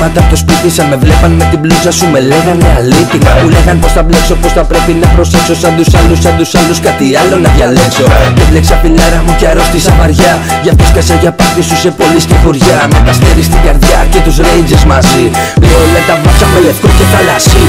ψέματα από το σπίτι. Σαν με βλέπαν με την μπλούζα σου με λέγανε αλήτικα. Μου λέγαν πως θα μπλέξω, πως θα πρέπει να προσέξω. Σαν τους άλλους κάτι άλλο να διαλέξω. Και μπλέξα φιλάρα μου κι αρρώστησα βαριά. Γι' αυτό σκάσα για πάρτι σου σε πόλεις και χωριά. Με τα αστέρι στην καρδιά και τους Rangers μαζί. Βιολέτα βάψα με λευκό και θαλασσί.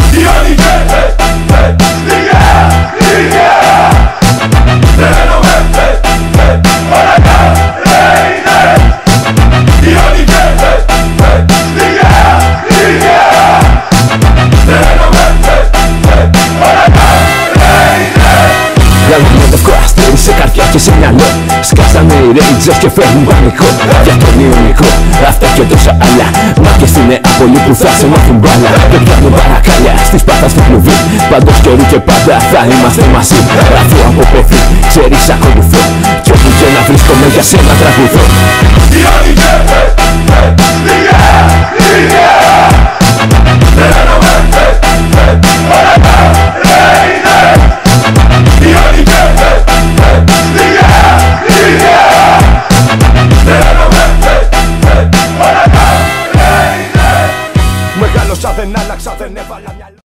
Λευκό αστέρι σε καρδιά και σε μυαλό. Σκάσανε οι Rangers και φέρνουν πανικό. Για τον Ιωνικό, αυτά και τόσα άλλα. Μάρκες στην Νεάπολη που θα σε μάθουν μπάλα. Δεν πιάνουν παρακάλια στις πάτας στο κλουβί. Παντός καιρού και πάντα θα είμαστε μαζί. Αφού από παιδί ξέρεις ακολουθώ. Κι όπου και να βρίσκομαι για σένα τραγουδώ.